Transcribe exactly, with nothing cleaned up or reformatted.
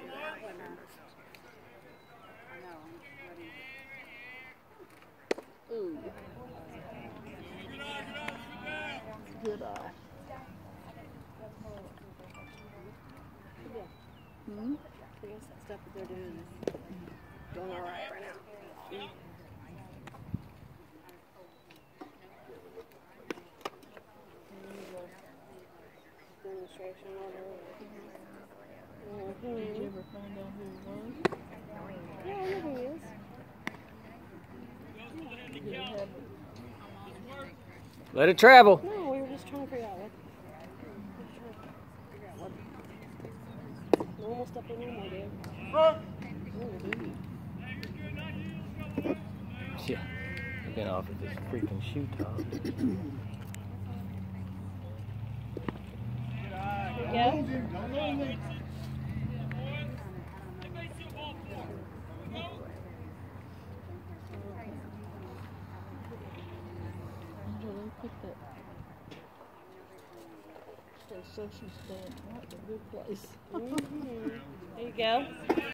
Ooh. Good eye. Hmm? I guess that stuff that they're doing is going all right right now. Mm. Demonstration order. Mm-hmm. Did you ever find out who it was? Yeah, I know who he is. Did it have Let it travel. No, we were just trying to figure out what. Normal stuff we normally do. Yeah, I've been offered this freaking shoe top. Yeah. Angela, put that concession stand right in a good place. Mm-hmm. There you go.